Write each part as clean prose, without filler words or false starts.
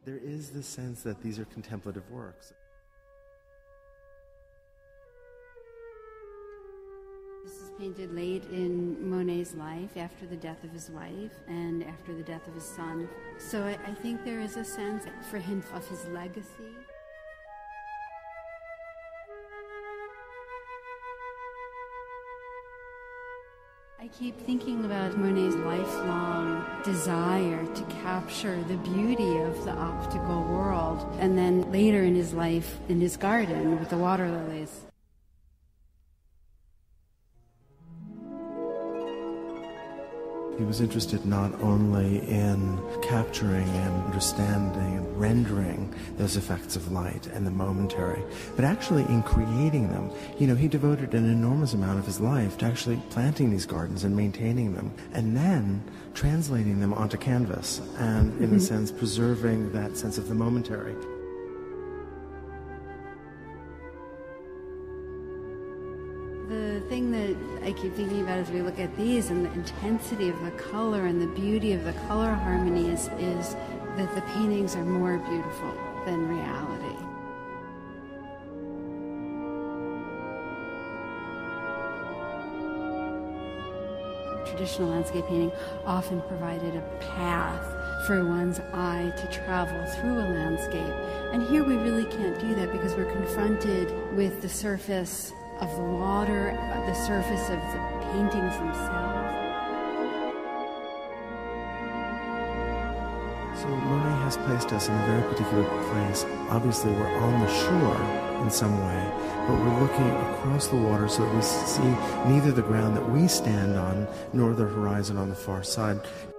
There is the sense that these are contemplative works. This is painted late in Monet's life, after the death of his wife and after the death of his son. So I think there is a sense for him of his legacy. I keep thinking about Monet's lifelong desire to capture the beauty of the optical world, and then later in his life, in his garden with the water lilies. He was interested not only in capturing and understanding and rendering those effects of light and the momentary, but actually in creating them. You know, he devoted an enormous amount of his life to actually planting these gardens and maintaining them, and then translating them onto canvas and, in a sense, preserving that sense of the momentary. The thing that I keep thinking about as we look at these and the intensity of the color and the beauty of the color harmony is that the paintings are more beautiful than reality. Traditional landscape painting often provided a path for one's eye to travel through a landscape. And here we really can't do that because we're confronted with the surface of the water, the surface of the paintings themselves. So Monet has placed us in a very particular place. Obviously we're on the shore in some way, but we're looking across the water so that we see neither the ground that we stand on nor the horizon on the far side.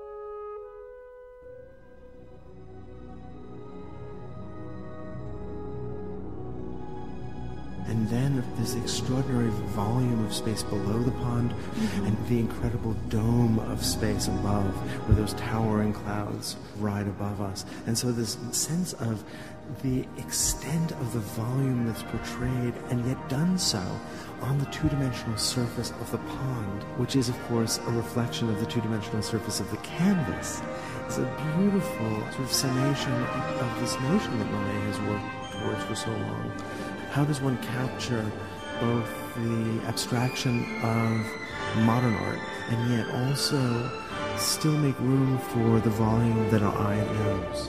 And then this extraordinary volume of space below the pond, and the incredible dome of space above, where those towering clouds ride above us. And so this sense of the extent of the volume that's portrayed, and yet done so on the two-dimensional surface of the pond, which is, of course, a reflection of the two-dimensional surface of the canvas. It's a beautiful sort of summation of this notion that Monet has worked towards for so long. How does one capture both the abstraction of modern art and yet also still make room for the volume that our eye knows?